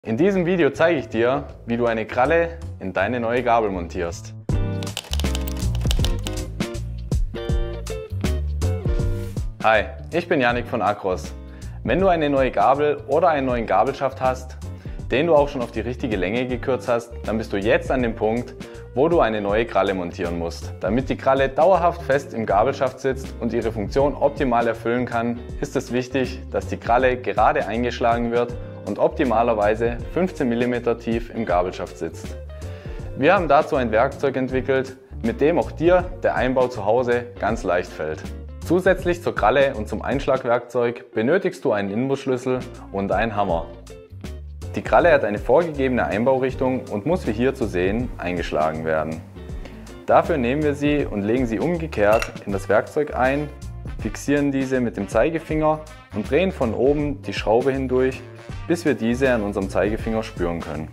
In diesem Video zeige ich dir, wie du eine Kralle in deine neue Gabel montierst. Hi, ich bin Yannick von Acros. Wenn du eine neue Gabel oder einen neuen Gabelschaft hast, den du auch schon auf die richtige Länge gekürzt hast, dann bist du jetzt an dem Punkt, wo du eine neue Kralle montieren musst. Damit die Kralle dauerhaft fest im Gabelschaft sitzt und ihre Funktion optimal erfüllen kann, ist es wichtig, dass die Kralle gerade eingeschlagen wird und optimalerweise 15 mm tief im Gabelschaft sitzt. Wir haben dazu ein Werkzeug entwickelt, mit dem auch dir der Einbau zu Hause ganz leicht fällt. Zusätzlich zur Kralle und zum Einschlagwerkzeug benötigst du einen Inbusschlüssel und einen Hammer. Die Kralle hat eine vorgegebene Einbaurichtung und muss wie hier zu sehen eingeschlagen werden. Dafür nehmen wir sie und legen sie umgekehrt in das Werkzeug ein, fixieren diese mit dem Zeigefinger und drehen von oben die Schraube hindurch, bis wir diese an unserem Zeigefinger spüren können.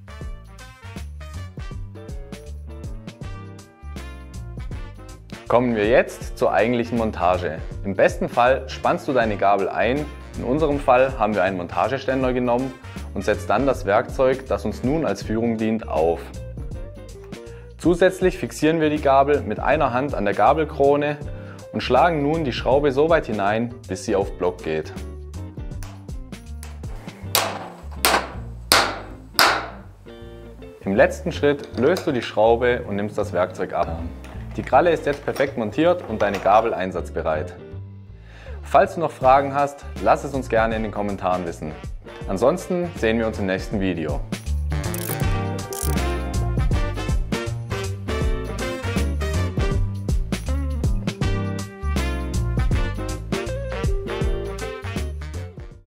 Kommen wir jetzt zur eigentlichen Montage. Im besten Fall spannst du deine Gabel ein. In unserem Fall haben wir einen Montageständer genommen und setzt dann das Werkzeug, das uns nun als Führung dient, auf. Zusätzlich fixieren wir die Gabel mit einer Hand an der Gabelkrone und schlagen nun die Schraube so weit hinein, bis sie auf Block geht. Im letzten Schritt löst du die Schraube und nimmst das Werkzeug ab. Die Kralle ist jetzt perfekt montiert und deine Gabel einsatzbereit. Falls du noch Fragen hast, lass es uns gerne in den Kommentaren wissen. Ansonsten sehen wir uns im nächsten Video.